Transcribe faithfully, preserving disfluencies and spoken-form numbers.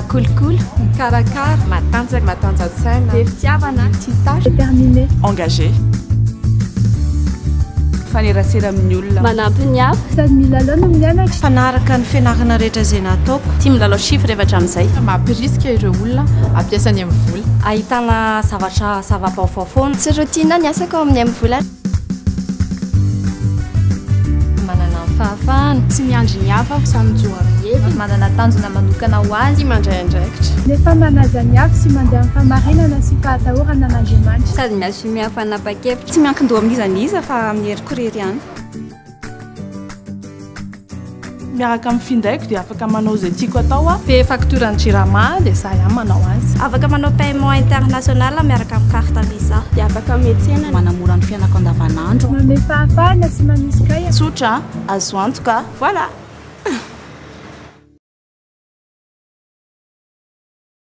mikolokolo, mikarakara, matanjaka, matanjatsaina, be fitiavana, tâche, déterminé, engagé, fanerasera amin'ny olona, manampy ny hafa, sady milalao no mianatra, fanaraka ny fianarana rehetra izay nataoko, tia milalao chiffre rehefa hatramin'izay, mampirisika ireo olona ampiasany amin'ny vola, ahitana zavatra zava-baovao foana, tsy rotina ny asako amin'ny amin'ny vola, manana ny fahafahana, tsy miandry ny hafa fa mijoara hevitra, manana tanjona manokana ho azy, mandray andraikitra, nefa manaja ny hafa sy mandeha amin'ny famarinana sy fahatahorana an'Andriamanitra, sady miazo mihafa nanapa-kevitra, tsy miankin-doha amin'iza n'iza fa amin'ny herikorery ihany. miaraka amin'ny findaiko dia afaka manao izay tiako atao a. Be facture ny jirama dia za ihany manao azy. afaka manao paiement international miaraka amin'ny carte visa, Dia afaka miantsena manamora ny fiainako andavanandro. manome fahafahana sy manisy kay. Tsotra, azo antoka, voilà.